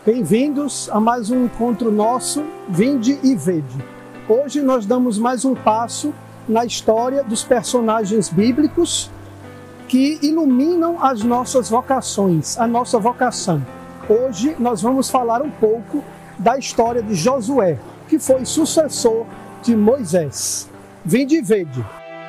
Bem-vindos a mais um encontro nosso, Vinde e Vede. Hoje nós damos mais um passo na história dos personagens bíblicos que iluminam as nossas vocações, a nossa vocação. Hoje nós vamos falar um pouco da história de Josué, que foi sucessor de Moisés. Vinde e Vede.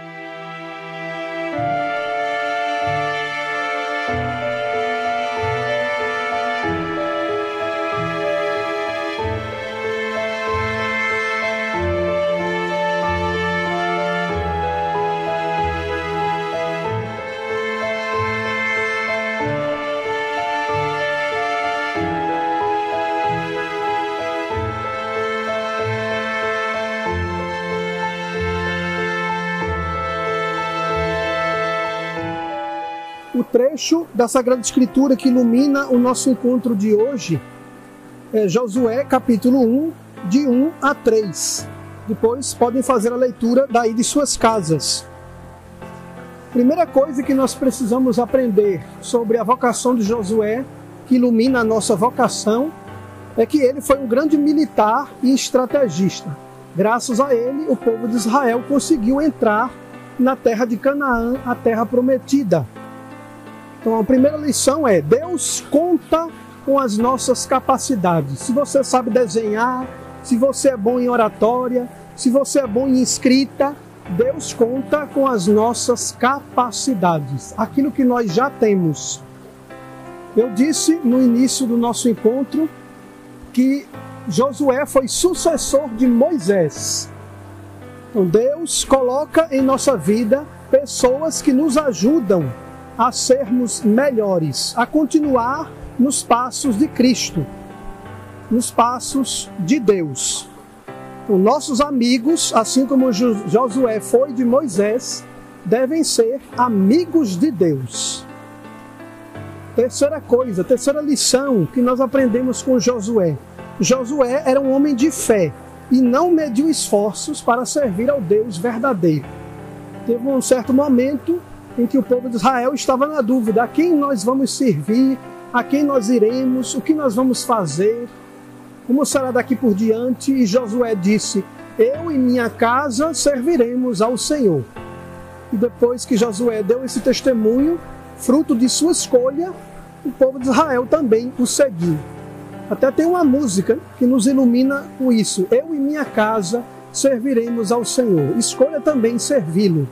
O trecho da Sagrada Escritura que ilumina o nosso encontro de hoje é Josué, capítulo 1, de 1 a 3. Depois podem fazer a leitura daí de suas casas. Primeira coisa que nós precisamos aprender sobre a vocação de Josué, que ilumina a nossa vocação, é que ele foi um grande militar e estrategista. Graças a ele, o povo de Israel conseguiu entrar na terra de Canaã, a terra prometida. Então a primeira lição é: Deus conta com as nossas capacidades. Se você sabe desenhar, se você é bom em oratória, se você é bom em escrita, Deus conta com as nossas capacidades, aquilo que nós já temos. Eu disse no início do nosso encontro que Josué foi sucessor de Moisés. Então Deus coloca em nossa vida pessoas que nos ajudam a sermos melhores, a continuar nos passos de Cristo, nos passos de Deus. Então, nossos amigos, assim como Josué foi de Moisés, devem ser amigos de Deus. Terceira lição que nós aprendemos com Josué. Josué era um homem de fé e não mediu esforços para servir ao Deus verdadeiro. Teve um certo momento em que o povo de Israel estava na dúvida: a quem nós vamos servir, a quem nós iremos, o que nós vamos fazer, como será daqui por diante? E Josué disse: eu e minha casa serviremos ao Senhor. E depois que Josué deu esse testemunho, fruto de sua escolha, o povo de Israel também o seguiu. Até tem uma música que nos ilumina com isso: eu e minha casa serviremos ao Senhor. Escolha também servi-lo.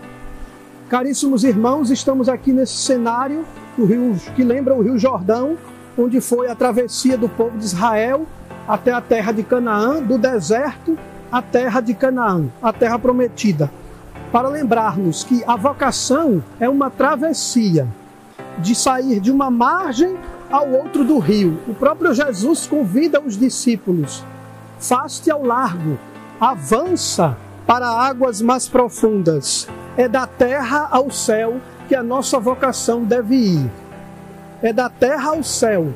Caríssimos irmãos, estamos aqui nesse cenário do rio, que lembra o Rio Jordão, onde foi a travessia do povo de Israel até a terra de Canaã, do deserto à terra de Canaã, a terra prometida. Para lembrarmos que a vocação é uma travessia, de sair de uma margem ao outro do rio. O próprio Jesus convida os discípulos: faste ao largo, avança para águas mais profundas. É da terra ao céu que a nossa vocação deve ir. É da terra ao céu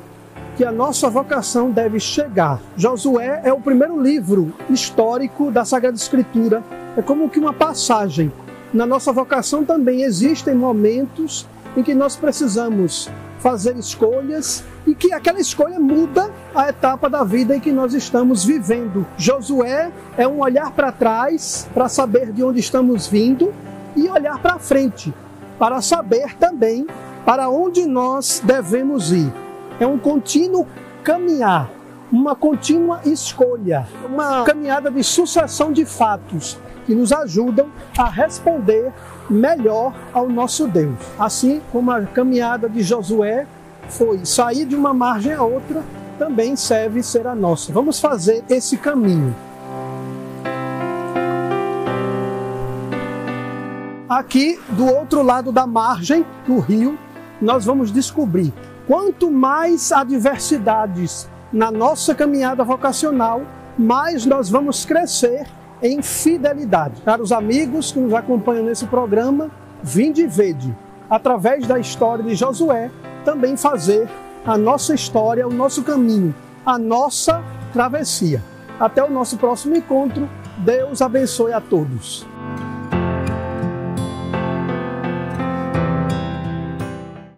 que a nossa vocação deve chegar. Josué é o primeiro livro histórico da Sagrada Escritura. É como que uma passagem. Na nossa vocação também existem momentos em que nós precisamos fazer escolhas e que aquela escolha muda a etapa da vida em que nós estamos vivendo. Josué é um olhar para trás, para saber de onde estamos vindo, e olhar para frente, para saber também para onde nós devemos ir. É um contínuo caminhar, uma contínua escolha, uma caminhada de sucessão de fatos que nos ajudam a responder melhor ao nosso Deus. Assim como a caminhada de Josué foi sair de uma margem a outra, também serve ser a nossa. Vamos fazer esse caminho. Aqui, do outro lado da margem do rio, nós vamos descobrir: quanto mais adversidades na nossa caminhada vocacional, mais nós vamos crescer em fidelidade. Caros amigos que nos acompanham nesse programa, Vinde e Vede, através da história de Josué, também fazer a nossa história, o nosso caminho, a nossa travessia. Até o nosso próximo encontro. Deus abençoe a todos.